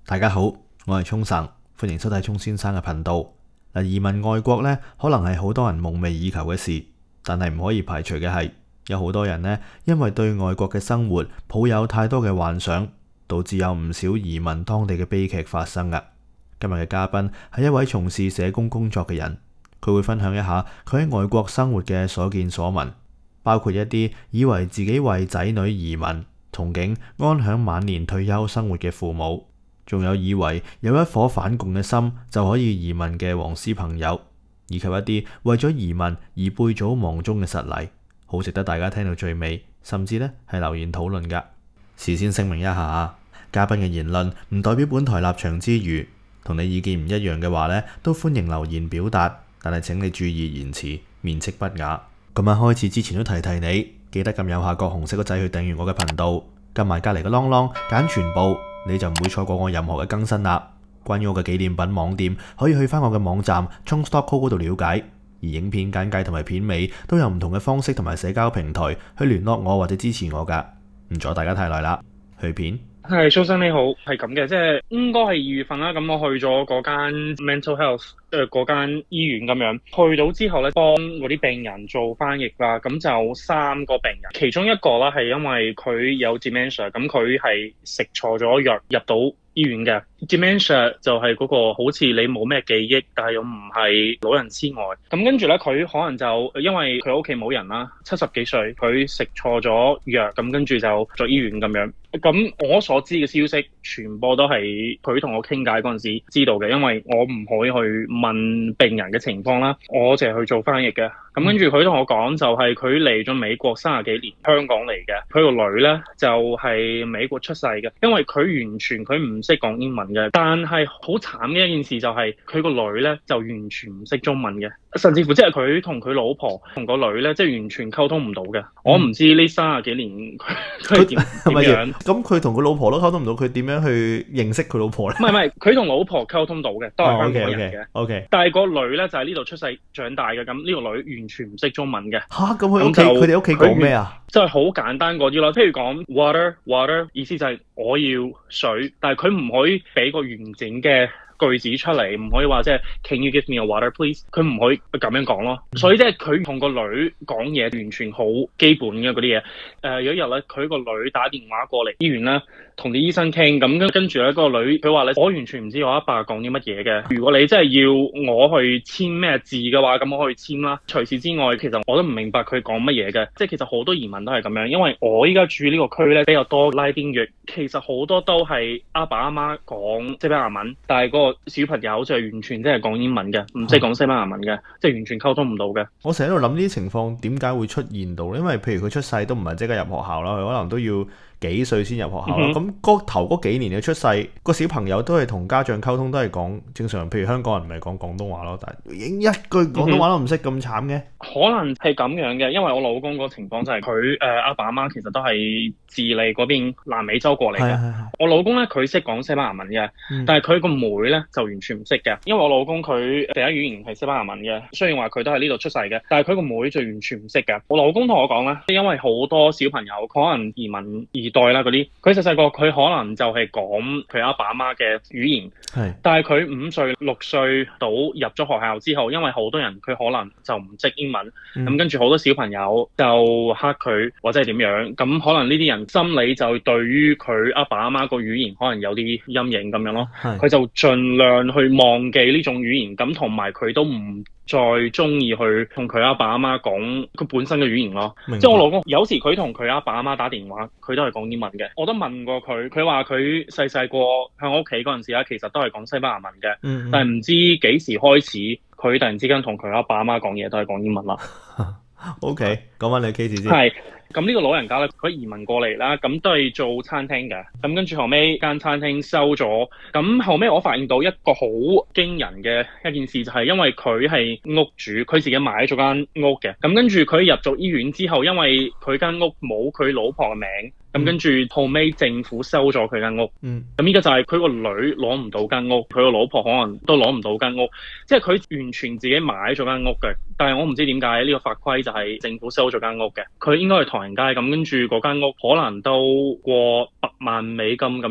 大家好，我係聰神，歡迎收睇聰先生嘅頻道。移民外國呢，可能係好多人夢寐以求嘅事，但係唔可以排除嘅係，有好多人呢，因為對外國嘅生活抱有太多嘅幻想，導致有唔少移民當地嘅悲劇發生㗎。今日嘅嘉賓係一位從事社工工作嘅人，佢會分享一下佢喺外國生活嘅所見所聞，包括一啲以為自己為仔女移民，憧憬安享晚年退休生活嘅父母，仲有以為有一顆反共嘅心就可以移民嘅黃絲朋友，以及一啲為咗移民而背祖忘宗嘅實例，好值得大家聽到最尾，甚至呢係留言討論㗎。事先聲明一下，嘉賓嘅言論唔代表本台立場之餘，同你意見唔一樣嘅話呢，都歡迎留言表達，但係請你注意言辭，面斥不雅。咁喺開始之前都提提你，記得撳右下角紅色個掣去訂閱我嘅頻道，撳埋隔離個啷啷揀全部，你就唔會錯過我任何嘅更新啦。關於我嘅紀念品網店，可以去翻我嘅網站 chongstockco 嗰度了解，而影片簡介同埋片尾都有唔同嘅方式同埋社交平台去聯絡我或者支持我㗎。唔阻大家太耐啦，去片。 係，蘇生你好，係咁嘅，即係應該係2月份啦。咁我去咗嗰間 mental health 嗰間醫院咁樣，去到之後咧，幫嗰啲病人做翻譯啦。咁就3個病人，其中一個啦係因為佢有 dementia，咁佢係食錯咗藥入到醫院嘅。dementia 就係嗰個好似你冇咩記憶，但係又唔係老人痴呆。咁跟住咧，佢可能就因為佢屋企冇人啦，70幾歲，佢食錯咗藥，咁跟住就咗醫院咁樣。咁我所知嘅消息，全部都係佢同我傾偈嗰陣時知道嘅，因為我唔可以去問病人嘅情況啦，我淨係去做翻譯嘅。咁跟住佢同我講，就係佢嚟咗美國30幾年，香港嚟嘅。佢個女咧就係美國出世嘅，因為佢完全佢唔識講英文嘅。但係好慘嘅一件事就係佢個女咧就完全唔識中文嘅，甚至乎即係佢同佢老婆同個女咧即係完全溝通唔到嘅。我唔知呢30幾年佢係點樣。 咁佢同佢老婆都溝通唔到，佢點樣去認識佢老婆咧？ 唔係，佢同老婆溝通到嘅，都係香港人嘅。 OK。 但係個女咧就喺呢度出世長大嘅，咁呢個女完全唔識中文嘅。 吓，咁佢哋屋企講咩啊？ 即係好簡單嗰啲咯，譬如講 water， 意思就係我要水，但係佢唔可以俾個完整嘅句子出嚟，唔可以話即係 Can you give me a water please？ 佢唔可以咁樣講咯。所以即係佢同個女講嘢完全好基本嘅嗰啲嘢。有一日咧，佢個女打電話過嚟醫院啦，同啲醫生傾，咁跟住咧嗰個女佢話咧，我完全唔知我阿爸講啲乜嘢嘅。如果你真係要我去簽咩字嘅話，咁我可以簽啦。除此之外，其實我都唔明白佢講乜嘢嘅。即係其實好多移民都係咁樣，因為我依家住呢個區咧比較多拉丁裔，其實好多都係阿爸阿媽講西班牙文，但係個小朋友就係完全即係講英文嘅，唔識講西班牙文嘅，即係完全溝通唔到嘅。 我成日喺度諗呢啲情況點解會出現到，因為譬如佢出世都唔係即刻入學校啦，佢可能都要幾歲先入學校啦。咁頭嗰幾年嘅出世，個小朋友都係同家長溝通都係講正常，譬如香港人咪講廣東話咯，但係一句廣東話都唔識，咁慘嘅。 可能係咁樣嘅，因為我老公個情況就係佢阿爸阿媽其實都係智利嗰邊南美洲過嚟嘅。我老公咧佢識講西班牙文嘅，但係佢個妹咧就完全唔識嘅，因為我老公佢第一語言係西班牙文嘅，雖然話佢都係呢度出世嘅，但係佢個妹就完全唔識嘅。我老公同我講咧，因為好多小朋友可能移民二代啦嗰啲，佢細細個佢可能就係講佢阿爸阿媽嘅語言，但係佢5歲6歲到入咗學校之後，因為好多人佢可能就唔識英文，咁跟住好多小朋友就黑佢或者係點樣，咁可能呢啲人心理就對於佢阿爸阿媽個語言可能有啲陰影咁樣咯，佢就盡量去忘記呢種語言，咁同埋佢都唔再中意去同佢阿爸阿媽講佢本身嘅語言咯。即係我老公有時佢同佢阿爸阿媽打電話，佢都係講英文嘅。我都問過佢，佢話佢細細個喺我屋企嗰陣時咧，其實都係講西班牙文嘅，但係唔知幾時開始，佢突然之間同佢阿爸阿媽講嘢都係講英文啦。 OK， 講翻你 case 先。 係。咁呢個老人家咧，佢移民過嚟啦，咁都係做餐廳嘅。咁跟住後尾間餐廳收咗，咁後尾我發現到一個好驚人嘅一件事，就係因為佢係屋主，佢自己買咗間屋嘅。咁跟住佢入咗醫院之後，因為佢間屋冇佢老婆嘅名，咁跟住後尾政府收咗佢間屋。咁依家就係佢個女攞唔到間屋，佢個老婆可能都攞唔到間屋，即係佢完全自己買咗間屋嘅。但係我唔知點解呢個法規就係政府收咗間屋嘅，佢應該係唐人街咁，跟住嗰間屋可能都過100萬美金咁樣咯。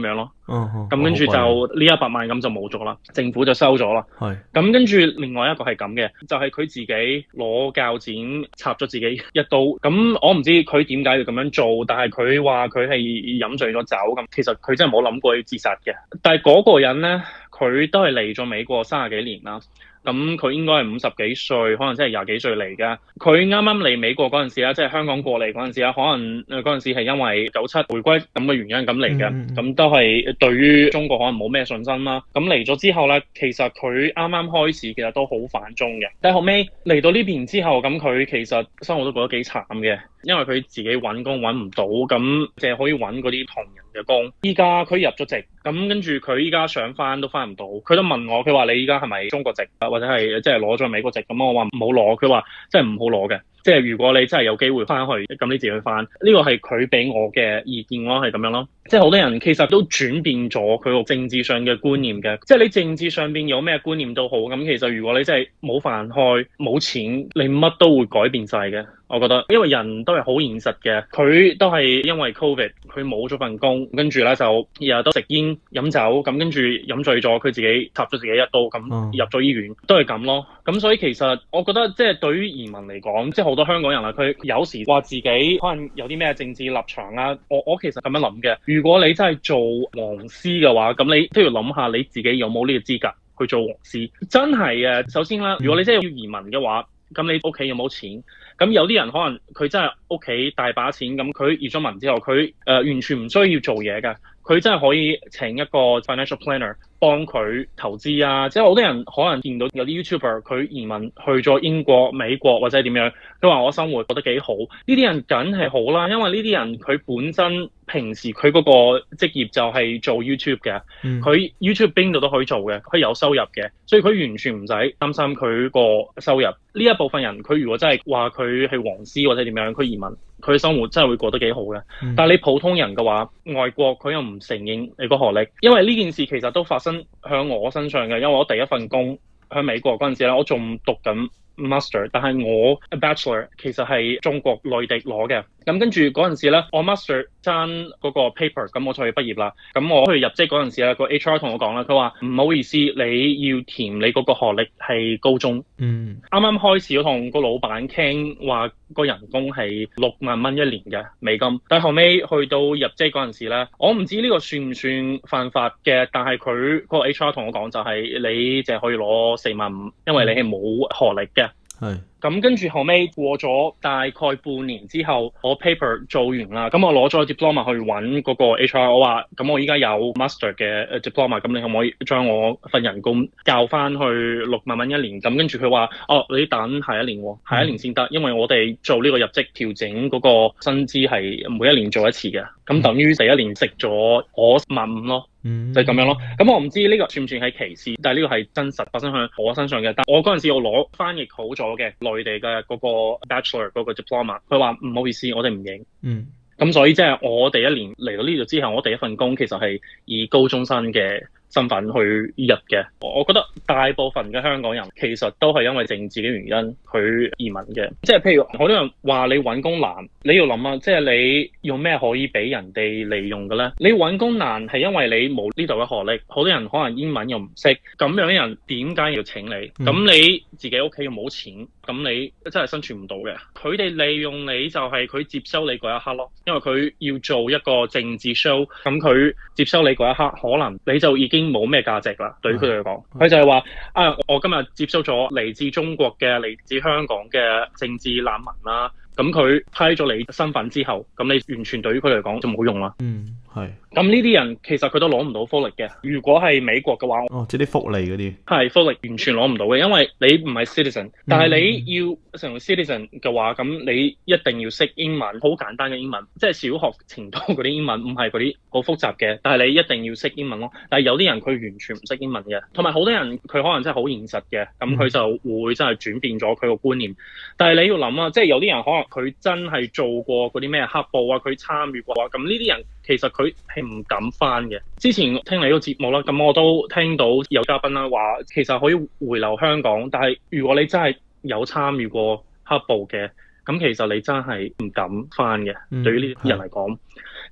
咁跟住就呢100萬咁就冇咗啦，政府就收咗啦。 係。 咁跟住另外一個係咁嘅，就係佢自己攞鉸剪插咗自己一刀。咁我唔知佢點解要咁樣做，但係佢話佢係飲醉咗酒咁，其實佢真係冇諗過要自殺嘅。但係嗰個人咧，佢都係嚟咗美國30幾年啦。咁佢應該係50幾歲，可能真係20幾歲嚟㗎。佢啱啱嚟美國嗰陣時啦，即係香港過嚟嗰陣時啦，可能嗰陣時係因為97回歸咁嘅原因咁嚟嘅。咁都係對於中國可能冇咩信心啦。咁嚟咗之後咧，其實佢啱啱開始其實都好反中嘅。但係後尾嚟到呢邊之後，咁佢其實生活都過得幾慘嘅，因為佢自己揾工揾唔到，咁淨係可以揾嗰啲同人嘅工。依家佢入咗籍，咁跟住佢依家想翻都翻唔到。佢都問我，佢話你依家係咪中國籍或者係即係攞咗美國籍？咁我話唔好攞，佢話即係唔好攞嘅。即係如果你真係有機會翻去，咁你自己去翻。呢個係佢俾我嘅意見咯，係咁樣咯。即係好多人其實都轉變咗佢個政治上嘅觀念嘅。即係你政治上邊有咩觀念都好，咁其實如果你真係冇飯開、冇錢，你乜都會改變晒嘅。我覺得，因為人都係好現實嘅，佢都係因為 Covid，佢冇咗份工，跟住咧就日日都食煙飲酒，咁跟住飲醉咗，佢自己插咗自己一刀，咁入咗醫院，都係咁咯。咁所以其實我覺得，即係對於移民嚟講，即係好多香港人啊，佢有時話自己可能有啲咩政治立場啊，我其實咁樣諗嘅。如果你真係做黃絲嘅話，咁你都要諗下你自己有冇呢個資格去做黃絲。真係嘅，首先啦，如果你真係要移民嘅話，咁你屋企有冇錢？咁有啲人可能佢真係屋企大把錢，咁佢移咗民之後，佢完全唔需要做嘢㗎，佢真係可以請一個 financial planner 幫佢投資啊！即係好多人可能見到有啲 YouTuber 佢移民去咗英國、美國或者點樣，佢話我生活覺得幾好。呢啲人梗係好啦，因為呢啲人佢本身平時佢嗰個職業就係做 YouTube 嘅，佢 YouTube 邊度都可以做嘅，佢有收入嘅，所以佢完全唔使擔心佢個收入。呢一部分人佢如果真係話佢係黃絲或者點樣，佢移民佢生活真係會過得幾好嘅。但係你普通人嘅話，外國佢又唔承認你個學歷，因為呢件事其實都發生喺我身上嘅。因為我第一份工喺美國嗰陣時咧，我仲讀緊 master， 但係我 bachelor 其實係中國內地攞嘅。咁跟住嗰陣時咧，我 master 爭嗰個 paper， 咁我就去畢業啦。咁我去入職嗰陣時咧，個 HR 同我講啦，佢話唔好意思，你要填你嗰個學歷係高中。啱啱開始我同個老闆傾話個人工係6萬蚊一年嘅美金，但係後尾去到入職嗰陣時咧，我唔知呢個算唔算犯法嘅，但係佢個 HR 同我講就係你淨係可以攞4萬5，因為你係冇學歷嘅。係。咁跟住後尾過咗大概半年之後，我 paper 做完啦，咁我攞咗 diploma 去揾嗰個 HR， 我話咁我依家有 master 嘅 diploma， 咁你可唔可以將我份人工校翻去6萬蚊一年？咁跟住佢話你等下一年喎，下一年先得，因為我哋做呢個入職調整嗰個薪資係每一年做一次嘅，咁等於第一年食咗我1萬5咯。就係咁樣咯。咁我唔知呢個算唔算係歧視，但係呢個係真實發生喺我身上嘅。但我嗰陣時我攞翻譯好咗嘅內地嘅嗰個 bachelor 嗰個 diploma， 佢話唔好意思，我哋唔認。咁所以即係我第一年嚟到呢度之後，我第一份工其實係以高中生嘅身份去入嘅。我覺得大部分嘅香港人其實都係因為政治嘅原因去移民嘅。即係譬如好多人話你揾工難，你要諗啊，即係你用咩可以俾人哋利用嘅咧？你揾工難係因為你冇呢度嘅學歷，好多人可能英文又唔識，咁樣嘅人點解要請你？咁你自己屋企又冇錢，咁你真係生存唔到嘅。佢哋利用你就係佢接收你嗰一刻咯，因為佢要做一個政治 show， 咁佢接收你嗰一刻，可能你就已經冇咩價值啦。對於佢哋嚟講，佢就係話我今日接收咗嚟自中國嘅、嚟自香港嘅政治難民啦，咁佢批咗你身份之後，咁你完全對於佢嚟講就冇用啦。係。咁呢啲人其實佢都攞唔到福利嘅。如果係美國嘅話， 即係啲福利嗰啲。係福利完全攞唔到嘅，因為你唔係 citizen。但係你要成為 citizen 嘅話，咁你一定要識英文，好簡單嘅英文，即係小學程度嗰啲英文，唔係嗰啲好複雜嘅。但係你一定要識英文咯。但係有啲人佢完全唔識英文嘅，同埋好多人佢可能真係好現實嘅，咁佢就會真係轉變咗佢個觀念。但係你要諗啊，即係有啲人可能佢真係做過嗰啲咩黑暴啊，佢參與過啊，咁呢啲人其實佢係唔敢翻嘅。之前聽你個節目啦，咁我都聽到有嘉賓啦話，其實可以回流香港，但係如果你真係有參與過黑暴嘅，咁其實你真係唔敢翻嘅。對於呢啲人嚟講，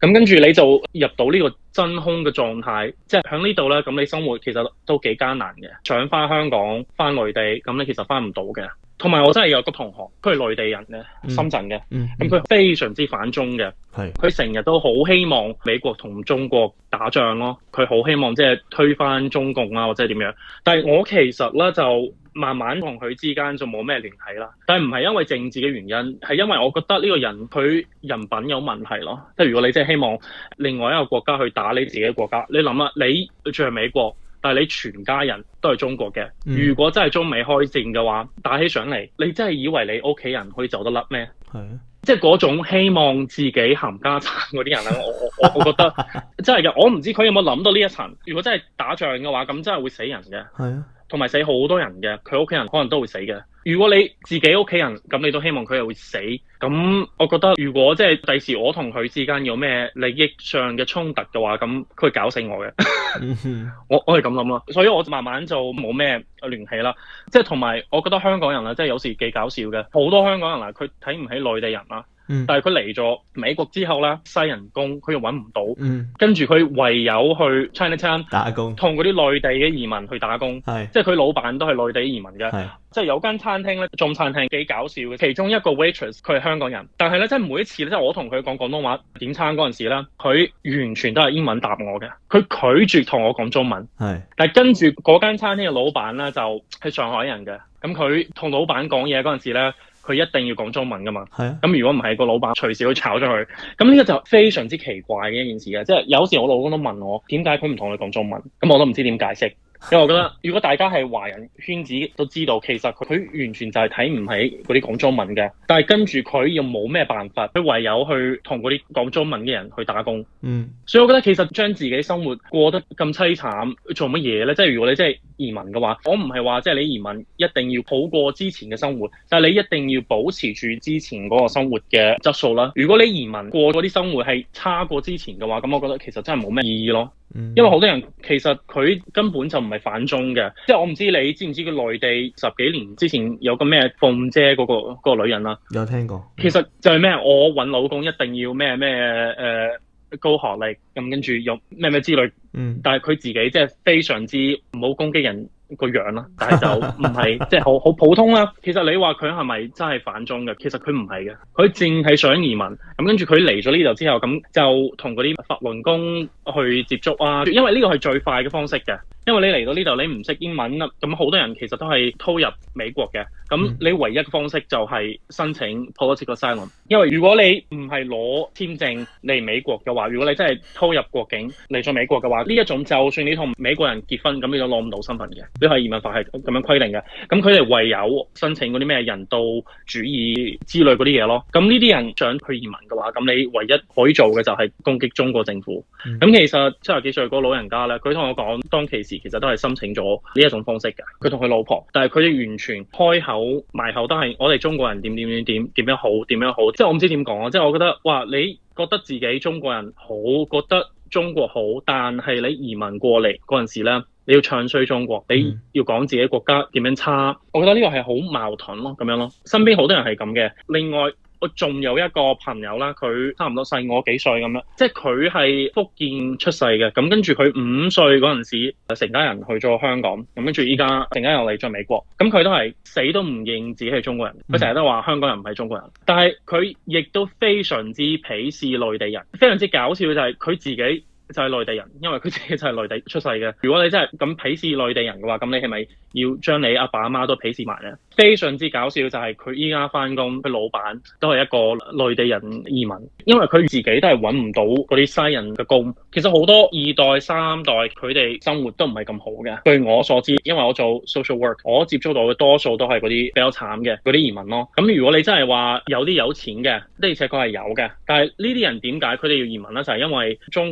咁跟住你就入到呢個真空嘅狀態，即係喺呢度咧，咁你生活其實都幾艱難嘅。想翻香港、翻內地，咁你其實翻唔到嘅。同埋我真係有個同學，佢係內地人嘅，深圳嘅，咁佢非常之反中嘅，佢成日都好希望美國同中國打仗咯，佢好希望即係推翻中共啊或者點樣。但係我其實咧就慢慢同佢之間就冇咩聯繫啦。但係唔係因為政治嘅原因，係因為我覺得呢個人佢人品有問題咯。即係如果你真係希望另外一個國家去打你自己嘅國家，你諗下，你住喺美國，但係你全家人都係中國嘅。如果真係中美開戰嘅話，打起上嚟，你真係以為你屋企人可以走得甩咩？即係嗰種希望自己冚家產嗰啲人咧，我覺得真係嘅。我唔知佢有冇諗到呢一層。如果真係打仗嘅話，咁真係會死人嘅。係啊，同埋死好多人嘅，佢屋企人可能都會死嘅。如果你自己屋企人咁，你都希望佢又會死，咁我覺得如果即係第時我同佢之間有咩利益上嘅衝突嘅話，咁佢會搞死我嘅。我係咁諗咯，所以我慢慢就冇咩聯繫啦。即係同埋我覺得香港人啊，即係有時幾搞笑嘅，好多香港人啊，佢睇唔起內地人啦。但係佢嚟咗美國之後咧，嘥人工佢又揾唔到，跟住佢唯有去 Chinatown 打工，同嗰啲內地嘅移民去打工，即係佢老闆都係內地移民嘅，即係有間餐廳咧，中餐廳幾搞笑嘅，其中一個 waitress 佢係香港人，但係咧即係每一次咧，即係我同佢講廣東話點餐嗰陣時咧，佢完全都係英文答我嘅，佢拒絕同我講中文，但係跟住嗰間餐廳嘅老闆咧就係上海人嘅，咁佢同老闆講嘢嗰陣時咧，佢一定要講中文噶嘛，咁如果唔係個老闆隨時會炒咗佢，咁呢個就非常之奇怪嘅一件事嘅，即係有時我老公都問我點解佢唔同你講中文，咁我都唔知點解釋。因為我覺得，如果大家係華人圈子都知道，其實佢完全就係睇唔起嗰啲講中文嘅，但係跟住佢又冇咩辦法，佢唯有去同嗰啲講中文嘅人去打工。所以我覺得其實將自己生活過得咁凄慘，做乜嘢咧？即係如果你真係移民嘅話，我唔係話即係你移民一定要好過之前嘅生活，但係你一定要保持住之前嗰個生活嘅質素啦。如果你移民過嗰啲生活係差過之前嘅話，咁我覺得其實真係冇咩意義咯。因為好多人其實佢根本就唔係反中嘅，即係我唔知你知唔知佢內地10幾年之前有個咩鳳姐嗰個女人啦， 有聽過。 其實就係咩，我揾老公一定要咩高學歷，咁跟住有咩之類，但係佢自己即係非常之唔好攻擊人個樣啦，但係就唔係即係好普通啦。其實你話佢係咪真係反中嘅？其實佢唔係嘅，佢淨係想移民。咁跟住佢嚟咗呢度之後，咁就同嗰啲法輪功去接觸啊。因為呢個係最快嘅方式嘅。因為你嚟到呢度，你唔識英文啦，咁好多人其實都係偷入美國嘅。咁你唯一嘅方式就係申請 political asylum。因為如果你唔係攞簽證嚟美國嘅話，如果你真係偷入國境嚟咗美國嘅話，呢一種就算你同美國人結婚，咁你都攞唔到身份嘅。呢個係移民法係咁樣規定嘅。咁佢哋唯有申請嗰啲咩人道主義之類嗰啲嘢咯。咁呢啲人想去移民嘅話，咁你唯一可以做嘅就係攻擊中國政府。咁其實70幾歲嗰個老人家咧，佢同我講當其時其實都係申請咗呢一種方式嘅，佢同佢老婆，但係佢哋完全開口埋口都係我哋中國人點樣好，點樣好，即係我唔知點講啊！即係我覺得，哇！你覺得自己中國人好，覺得中國好，但係你移民過嚟嗰陣時咧，你要唱衰中國，你要講自己國家點樣差，我覺得呢個係好矛盾咯，咁樣咯。身邊好多人係咁嘅，另外。我仲有一個朋友啦，佢差唔多細我幾歲咁樣，即係佢係福建出世嘅，咁跟住佢5歲嗰陣時，成家人去咗香港，咁跟住依家成家人嚟咗美國，咁佢都係死都唔認自己係中國人，佢成日都話香港人唔係中國人，但係佢亦都非常之鄙視內地人，非常之搞笑嘅就係佢自己就係內地人，因為佢自己就係內地出世嘅。如果你真係咁鄙視內地人嘅話，咁你係咪要將你阿爸阿媽都鄙視埋咧？非常之搞笑就係佢依家翻工，佢老闆都係一個內地人移民，因為佢自己都係揾唔到嗰啲西人嘅工。其實好多2代3代佢哋生活都唔係咁好嘅。據我所知，因為我做 social work， 我接觸到嘅多數都係嗰啲比較慘嘅嗰啲移民咯。咁如果你真係話有錢嘅，的而且確係有嘅。但係呢啲人點解佢哋要移民咧？就係因為中國同埋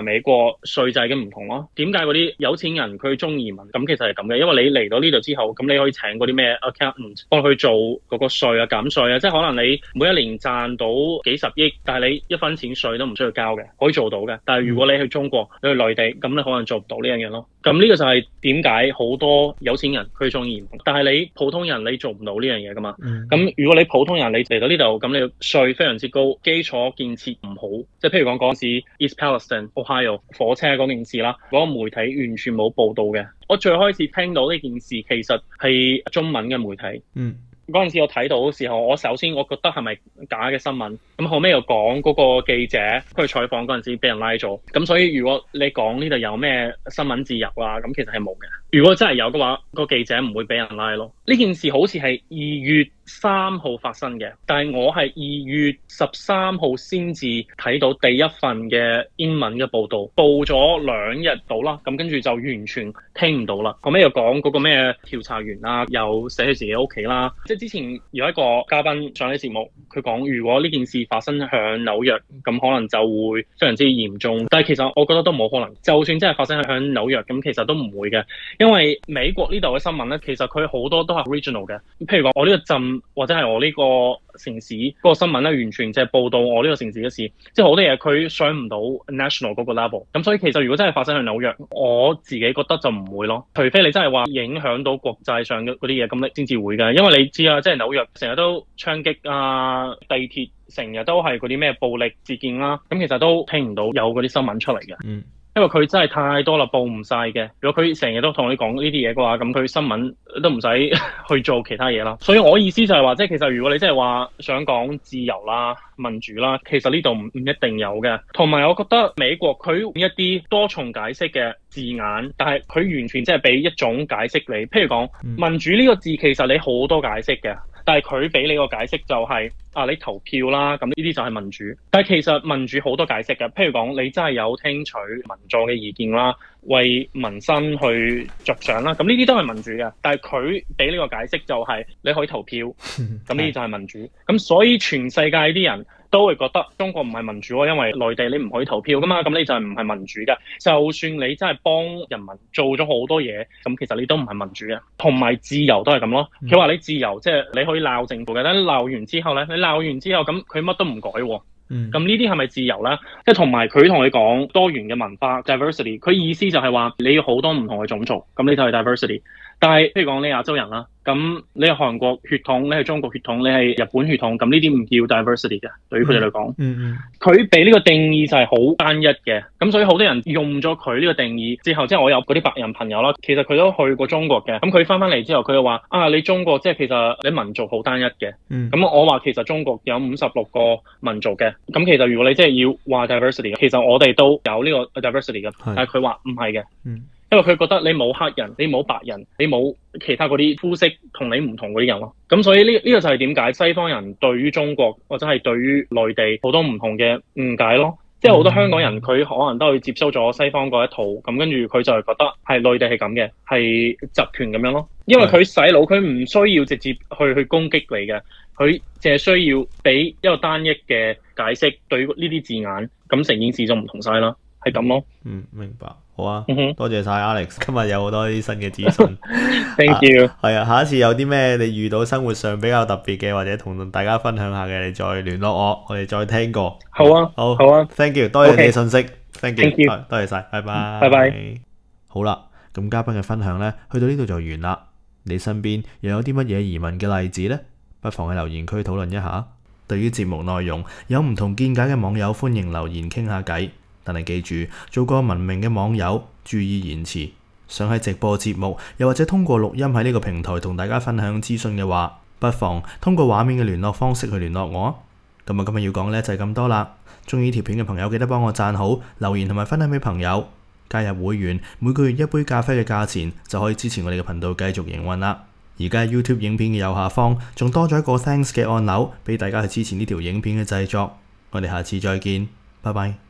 美國稅制嘅唔同咯。點解嗰啲有錢人佢中意移民？咁其實係咁嘅，因為你嚟到呢度之後，咁你可以請嗰啲咩 accountant 幫佢做嗰個稅啊、減稅啊，即係可能你每一年賺到幾十億，但係你一分錢稅都唔需要交嘅，可以做到嘅。但係如果你去中國、你去內地，咁你可能做唔到呢樣嘢咯。咁呢個就係點解好多有錢人佢中意移民，但係你普通人你做唔到呢樣嘢噶嘛。咁如果你普通人你嚟到呢度，咁你稅非常之高，基礎建設唔好，即係譬如講嗰陣時 East Palestine Ohio 火車嗰件事啦，嗰個媒體完全冇報道嘅。我最開始聽到呢件事其實係中文嘅媒體。嗰陣時我睇到嘅時候，我首先我覺得係咪假嘅新聞？咁後尾又講嗰個記者佢去採訪嗰陣時俾人拉咗。咁所以如果你講呢度有咩新聞自由啊，咁其實係冇嘅。如果真係有嘅話，個記者唔會俾人拉咯。呢件事好似係2月3號發生嘅，但係我係2月13號先至睇到第一份嘅英文嘅報導，報咗2日到啦，咁跟住就完全聽唔到啦。後尾又講嗰個咩調查員啦，又寫喺自己屋企啦。即係之前有一個嘉賓上呢節目，佢講如果呢件事發生喺紐約，咁可能就會非常之嚴重。但係其實我覺得都冇可能，就算真係發生喺紐約，咁其實都唔會嘅，因為美國呢度嘅新聞咧，其實佢好多都係 regional 嘅。譬如講我呢個鎮或者係我呢個城市嗰個新聞咧，完全就係報道我呢個城市嘅事，即係好多嘢佢上唔到 national 嗰個 level。咁所以其實如果真係發生喺紐約，我自己覺得就唔會咯，除非你真係話影響到國際上嘅嗰啲嘢，咁你先至會嘅。因為你知啊，即係紐約成日都槍擊啊，地鐵成日都係嗰啲咩暴力事件啦，咁其實都聽唔到有嗰啲新聞出嚟嘅。因為佢真係太多啦，報唔晒嘅。如果佢成日都同你講呢啲嘢嘅話，咁佢新聞都唔使去做其他嘢啦。所以我意思就係話，即係其實如果你真係話想講自由啦、民主啦，其實呢度唔一定有嘅。同埋我覺得美國佢用一啲多重解釋嘅字眼，但係佢完全即係俾一種解釋你。譬如講民主呢個字，其實你好多解釋嘅。但係佢俾你個解釋就係你投票啦，咁呢啲就係民主。但係其實民主好多解釋嘅，譬如講你真係有聽取民眾嘅意見啦，為民生去着想啦，咁呢啲都係民主嘅。但係佢俾呢個解釋就係你可以投票，咁呢啲就係民主。咁所以全世界啲人都會覺得中國唔係民主喎，因為內地你唔可以投票噶嘛，咁你就係唔係民主嘅。就算你真係幫人民做咗好多嘢，咁其實你都唔係民主嘅。同埋自由都係咁咯。佢話你自由，即係你可以鬧政府嘅，但係鬧完之後咧，你鬧完之後咁佢乜都唔改喎。咁呢啲係咪自由咧？即係同埋佢同你講多元嘅文化 diversity， 佢意思就係話你要好多唔同嘅種族，咁你就係 diversity。但係譬如講你亞洲人啦，咁你係韓國血統，你係中國血統，你係日本血統，咁呢啲唔叫 diversity 嘅，對於佢哋嚟講。佢俾呢個定義就係好單一嘅，咁所以好多人用咗佢呢個定義之後，即係我有嗰啲白人朋友啦，其實佢都去過中國嘅，咁佢翻嚟之後，佢就話你中國即係其實你民族好單一嘅。咁我話其實中國有56個民族嘅，咁其實如果你即係要話 diversity， 其實我哋都有呢個 diversity 嘅，但係佢話唔係嘅。因為佢覺得你冇黑人，你冇白人，你冇其他嗰啲膚色同你唔同嗰啲人咯。咁所以呢個就係點解西方人對於中國或者係對於內地好多唔同嘅誤解咯。即係好多香港人佢可能都去接收咗西方嗰一套，咁跟住佢就係覺得係內地係咁嘅，係集權咁樣咯。因為佢洗腦，佢唔需要直接去攻擊你嘅，佢淨係需要俾一個單一嘅解釋對呢啲字眼，咁成件事就唔同晒啦。係咁咯。 明白。好啊，多謝晒 Alex， 今日有好多啲新嘅資訊。 Thank you。 係啊，下一次有啲咩你遇到生活上比較特別嘅，或者同大家分享下嘅，你再聯絡我哋再聽過。 好啊，好啊 ，Thank you， 多謝你信息 ，Thank you， 多謝晒，拜拜， 拜拜。 好啦，咁嘉賓嘅分享呢，去到呢度就完啦。你身邊又有啲乜嘢移民嘅例子呢？不妨喺留言區討論一下。對於節目內容有唔同見解嘅網友，歡迎留言傾下偈。但係記住，做個文明嘅網友，注意言辭。想喺直播節目，又或者通過錄音喺呢個平台同大家分享資訊嘅話，不妨通過畫面嘅聯絡方式去聯絡我。咁今日要講呢就係咁多啦。中意條片嘅朋友記得幫我讚好、留言同埋分享俾朋友。加入會員，每個月1杯咖啡嘅價錢就可以支持我哋嘅頻道繼續營運啦。而家 YouTube 影片嘅右下方仲多咗一個 Thanks 嘅按鈕，俾大家去支持呢條影片嘅製作。我哋下次再見，拜拜。